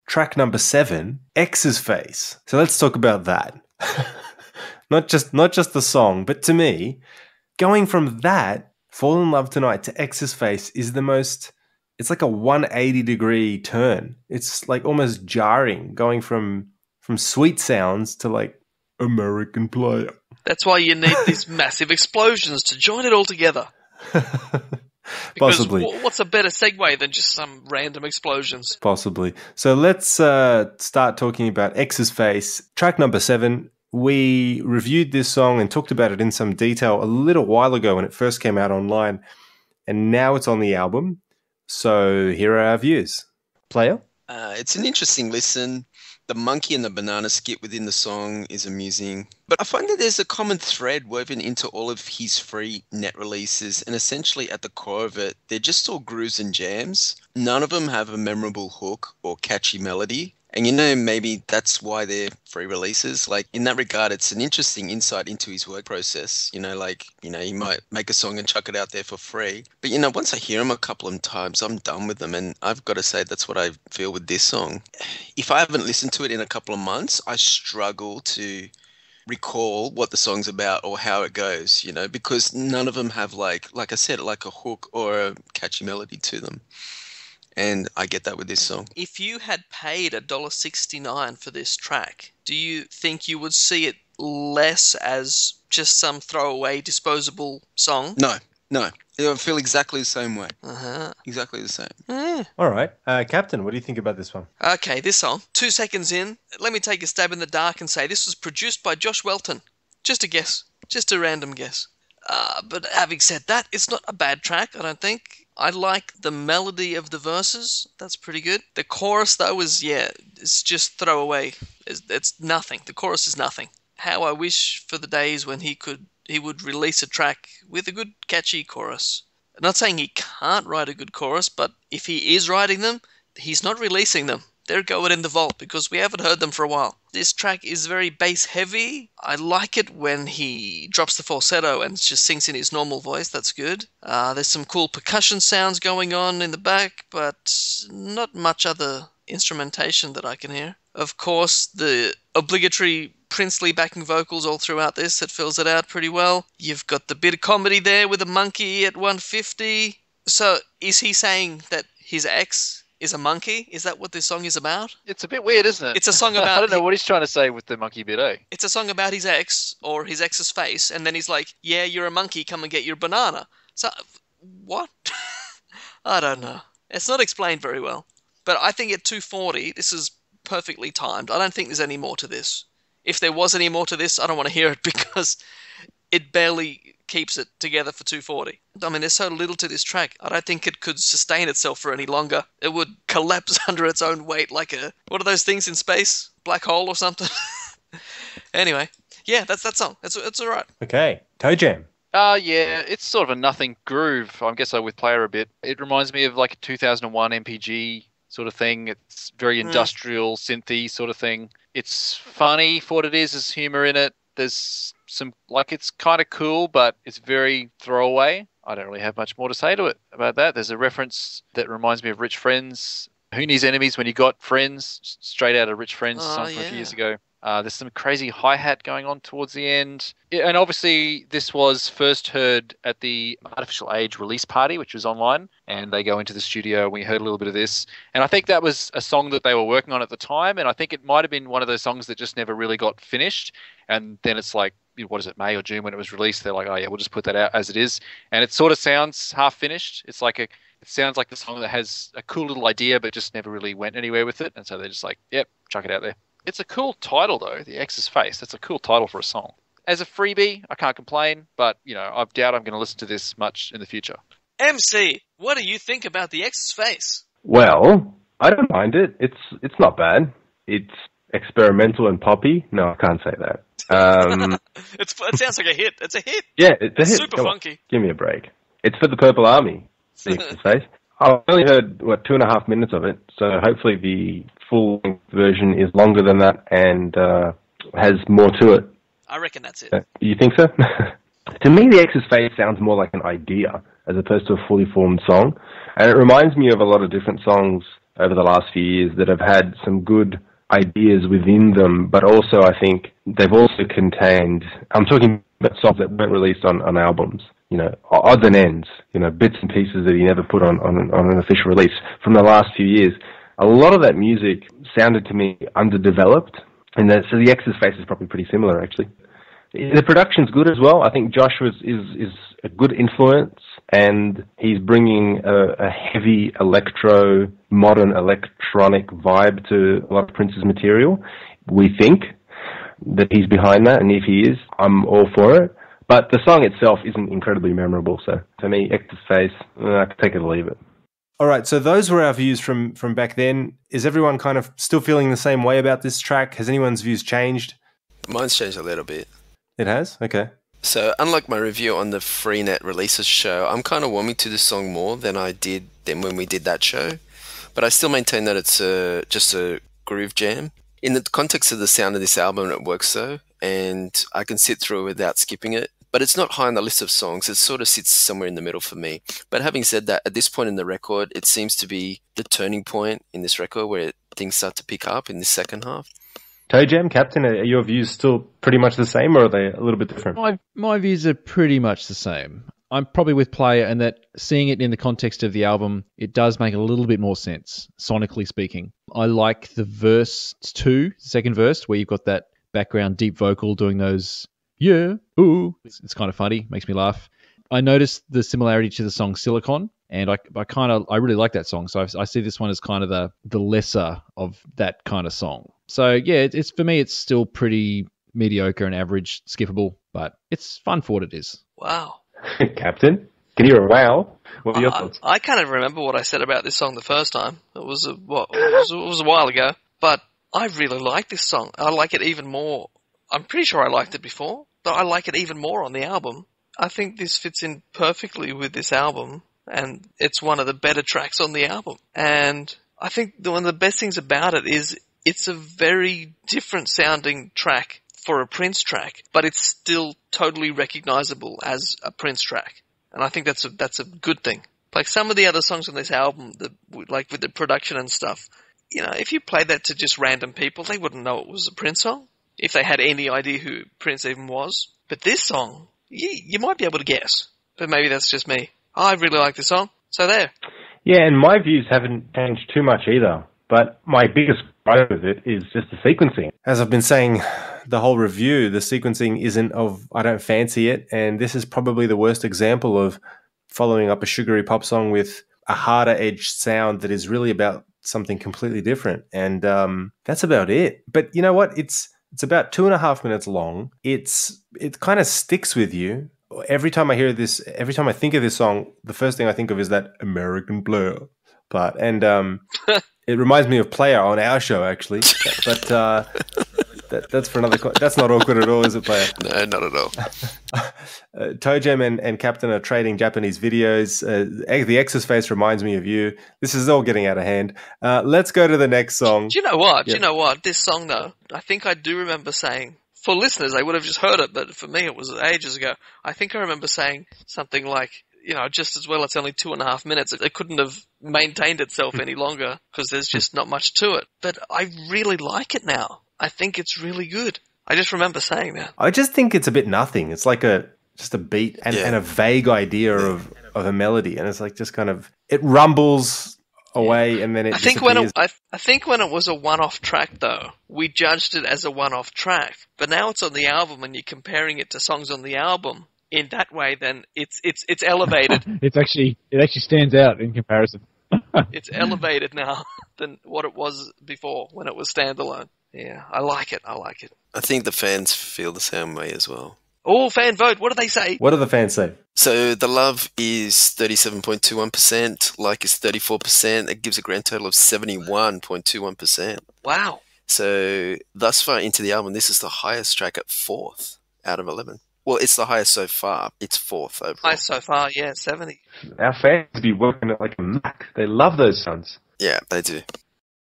track number 7, X's Face. So let's talk about that. Not just the song, but to me, going from that, Fall in Love Tonight, to X's Face is the most, it's like a 180-degree turn. It's like almost jarring, going from sweet sounds to like American Player. That's why you need these massive explosions to join it all together. Possibly. What's a better segue than just some random explosions? Possibly. So let's start talking about X's Face. Track number 7. We reviewed this song and talked about it in some detail a little while ago when it first came out online, and now it's on the album. So here are our views. Player? It's an interesting listen. The monkey and the banana skit within the song is amusing. But I find that there's a common thread woven into all of his free net releases, and essentially at the core of it, they're just all grooves and jams. None of them have a memorable hook or catchy melody. And maybe that's why they're free releases. Like, in that regard, it's an interesting insight into his work process. He might make a song and chuck it out there for free. But, once I hear him a couple of times, I'm done with them. And I've got to say, that's what I feel with this song. If I haven't listened to it in a couple of months, I struggle to recall what the song's about or how it goes, because none of them have, like I said, like a hook or a catchy melody to them. And I get that with this song. If you had paid $1.69 for this track, do you think you would see it less as just some throwaway, disposable song? No. I feel exactly the same way. Uh-huh. Exactly the same. All right. Captain, what do you think about this one? Okay, this song. 2 seconds in, let me take a stab in the dark and say this was produced by Josh Welton. Just a guess. Just a random guess. But having said that, it's not a bad track, I don't think. I like the melody of the verses. That's pretty good. The chorus, though, it's just throwaway. It's nothing. The chorus is nothing. How I wish for the days when he would release a track with a good, catchy chorus. I'm not saying he can't write a good chorus, but if he is writing them, he's not releasing them. They're going in the vault because we haven't heard them for a while. This track is very bass heavy. I like it when he drops the falsetto and just sings in his normal voice. That's good. There's some cool percussion sounds going on in the back, but not much other instrumentation that I can hear. Of course, the obligatory princely backing vocals all throughout this, that fills it out pretty well. You've got the bit of comedy there with a monkey at 150. So is he saying that his ex is a monkey? Is that what this song is about? It's a bit weird, isn't it? It's a song about... I don't know what he's trying to say with the monkey bit, eh? It's a song about his ex, or his ex's face, and then he's like, yeah, you're a monkey, come and get your banana. So, what? I don't know. It's not explained very well. But I think at 2:40, this is perfectly timed. I don't think there's any more to this. If there was any more to this, I don't want to hear it because it barely keeps it together for 2:40. I mean, there's so little to this track. I don't think it could sustain itself for any longer. It would collapse under its own weight like what are those things in space? Black hole or something? Anyway, yeah, that's that song. It's all right. Okay. Toe Jam. Yeah, it's sort of a nothing groove. I guess I with Player a bit. It reminds me of like a 2001 MPG sort of thing. It's very industrial, synthy sort of thing. It's funny for what it is. There's humor in it. There's some, it's kind of cool, but it's very throwaway. I don't really have much more to say to it about that. There's a reference that reminds me of Rich Friends. Who needs enemies when you got friends? Straight out of Rich Friends song from a few years ago. There's some crazy hi-hat going on towards the end. Yeah, and obviously this was first heard at the Artificial Age release party, which was online, and they go into the studio and we heard a little bit of this. And I think that was a song that they were working on at the time, and I think it might have been one of those songs that just never really got finished. And then it's like, what is it, May or June when it was released, they're like, oh yeah, we'll just put that out as it is. And it sort of sounds half-finished. It sounds like the song that has a cool little idea but just never really went anywhere with it. And so they're just like, yep, chuck it out there. It's a cool title, though, The X's Face. That's a cool title for a song. As a freebie, I can't complain, but, I doubt I'm going to listen to this much in the future. MC, what do you think about The X's Face? Well, I don't mind it. It's not bad. It's experimental and poppy. No, I can't say that. It sounds like a hit. It's a hit. Yeah, it's a hit. Super funky. Give me a break. It's for the Purple Army, The X's Face. I've only heard, 2.5 minutes of it, so hopefully the full version is longer than that and has more to it. I reckon that's it. You think so? To me, The X's Face sounds more like an idea as opposed to a fully formed song. And it reminds me of a lot of different songs over the last few years that have had some good ideas within them, but also I think they've also contained, I'm talking about songs that weren't released on albums, odds and ends, bits and pieces that he never put on an official release from the last few years. A lot of that music sounded to me underdeveloped, and so the X's Face is probably pretty similar, actually. The production's good as well. I think Joshua is a good influence, and he's bringing a heavy modern electronic vibe to a lot of Prince's material. We think that he's behind that, and if he is, I'm all for it. But the song itself isn't incredibly memorable, so for me, X's Face, I can take it or leave it. All right, so those were our views from back then. Is everyone kind of still feeling the same way about this track? Has anyone's views changed? Mine's changed a little bit. It has? Okay. So, unlike my review on the Freenet Releases show, I'm kind of warming to this song more than when we did that show. But I still maintain that it's just a groove jam. In the context of the sound of this album, it works though, and I can sit through it without skipping it. But it's not high on the list of songs. It sort of sits somewhere in the middle for me. But having said that, at this point in the record, it seems to be the turning point in this record where things start to pick up in the second half. Toe Jam, Captain, are your views still pretty much the same, or are they a little bit different? My views are pretty much the same. I'm probably with Player, and that seeing it in the context of the album, it does make a little bit more sense, sonically speaking. I like the verse 2, second verse, where you've got that background deep vocal doing those, yeah, ooh. It's kind of funny, makes me laugh. I noticed the similarity to the song Silicon, and I really like that song. So I see this one as kind of the lesser of that kind of song. So yeah, it's for me, it's still pretty mediocre and average, skippable, but it's fun for what it is. Wow. Captain, can you hear a wow? What are your thoughts? I can't even remember what I said about this song the first time. It was a while ago, but I really like this song. I like it even more. I'm pretty sure I liked it before, but I like it even more on the album. I think this fits in perfectly with this album, and it's one of the better tracks on the album. And I think one of the best things about it is it's a very different sounding track for a Prince track, but it's still totally recognizable as a Prince track. And I think that's a good thing. Like some of the other songs on this album, like with the production and stuff, if you played that to just random people, they wouldn't know it was a Prince song, if they had any idea who Prince even was. But this song, you might be able to guess, but maybe that's just me. I really like this song, so there. Yeah, and my views haven't changed too much either, but my biggest gripe with it is just the sequencing. As I've been saying the whole review, the sequencing isn't I don't fancy it, and this is probably the worst example of following up a sugary pop song with a harder edged sound that is really about something completely different, and that's about it. But you know what? It's about 2.5 minutes long. It kind of sticks with you. Every time I hear this, every time I think of this song, the first thing I think of is that American Player part. And it reminds me of Player on our show, actually. But that's for another... That's not awkward at all, is it, Player? No, not at all. Toe Jam and Captain are trading Japanese videos. The X's Face reminds me of you. This is all getting out of hand. Let's go to the next song. Do you know what? Yeah. Do you know what? This song, though, I think I do remember saying... For listeners, they would have just heard it, but for me, it was ages ago. I think I remember saying something like, just as well, it's only 2.5 minutes. It couldn't have maintained itself any longer because there's just not much to it. But I really like it now. I think it's really good. I just remember saying that. I just think it's a bit nothing. It's like just a beat and a vague idea of a melody. And it's like just kind of, it rumbles away and then it disappears. I think when it was a one-off track, though, we judged it as a one-off track. But now it's on the album and you're comparing it to songs on the album in that way, then it's elevated. It actually stands out in comparison. It's elevated now than what it was before when it was standalone. Yeah, I like it. I think the fans feel the same way as well. Oh, fan vote. What do they say? What do the fans say? So the love is 37.21%, like is 34%. It gives a grand total of 71.21%. Wow. So thus far into the album, this is the highest track at 4th out of 11. Well, it's the highest so far. It's 4th overall. Highest so far, yeah, 70. Our fans be working it like a Mac. They love those sounds. Yeah, they do.